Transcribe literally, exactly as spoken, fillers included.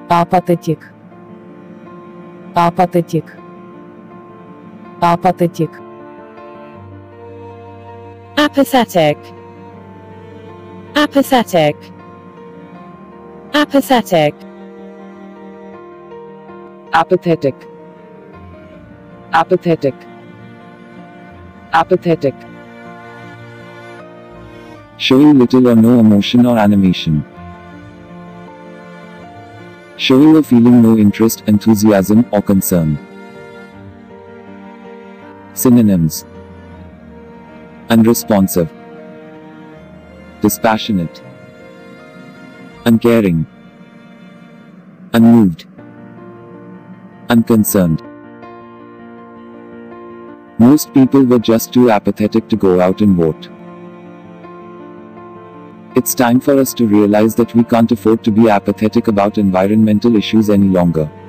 Apathetic. Apathetic. Apathetic. Apathetic. Apathetic. Apathetic. Apathetic. Apathetic. Apathetic. Showing little or no emotion or animation. Showing or feeling no interest, enthusiasm, or concern. Synonyms: unresponsive, dispassionate, uncaring, unmoved, unconcerned. Most people were just too apathetic to go out and vote. It's time for us to realize that we can't afford to be apathetic about environmental issues any longer.